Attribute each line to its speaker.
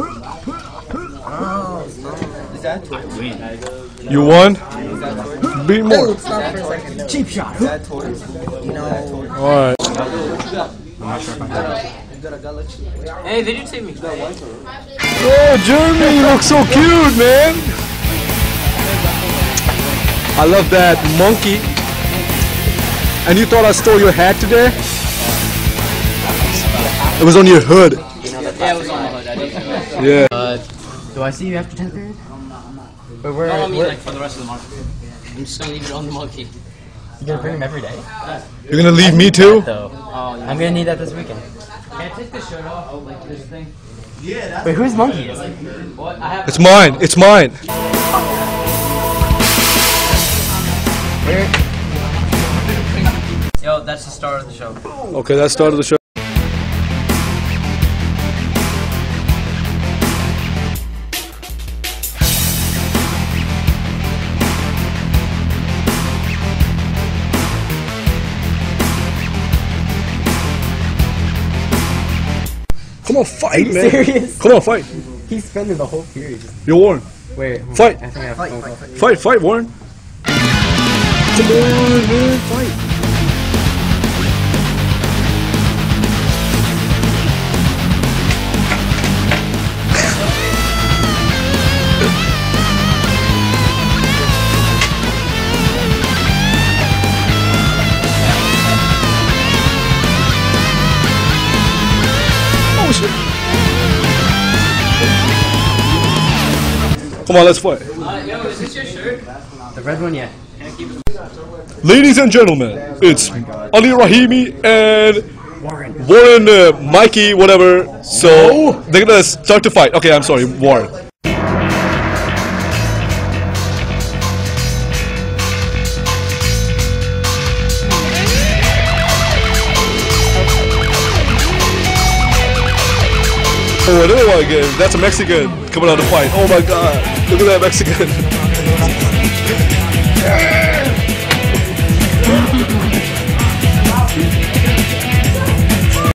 Speaker 1: Is that
Speaker 2: You won? Beat more.
Speaker 1: cheap shot? Is that toys? You know.
Speaker 2: Alright.
Speaker 3: Hey, they didn't save me.
Speaker 2: Oh, Jeremy, you look so cute, man. I love that monkey. And you thought I stole your hat today? It was on your hood.
Speaker 3: Yeah, it was on my hood. I didn't.
Speaker 2: Yeah.
Speaker 3: Do I see you after 10th period? But where? No, I mean like for the rest of the month. I'm just gonna leave it on the monkey.
Speaker 4: You gonna bring him every day?
Speaker 2: You're gonna leave me too?
Speaker 4: Though.
Speaker 3: Oh, yeah.
Speaker 4: I'm gonna need that this weekend.
Speaker 3: Can I take the shirt off? Like this thing?
Speaker 4: Wait, whose monkey is it?
Speaker 3: What? I have.
Speaker 2: It's mine. It's mine.
Speaker 3: Yo, that's the start of the show.
Speaker 2: Okay, that started the show. Come on, fight, man.
Speaker 4: Serious?
Speaker 2: Come on, fight.
Speaker 4: He's spending the whole period.
Speaker 2: You're Warren.
Speaker 4: Wait,
Speaker 2: Fight.
Speaker 4: I think I have a phone call.
Speaker 2: Fight, Warren. Come on, man, fight. Oh, shit. Come on, let's fight.
Speaker 3: Yo, is this your shirt?
Speaker 4: The red one, yeah.
Speaker 2: Ladies and gentlemen, it's Ali Rahimi and Warren Mikey, whatever. So they're gonna start to fight. Okay, I'm sorry, Warren. Oh, another one again. That's a Mexican coming out to fight. Oh my god, look at that Mexican.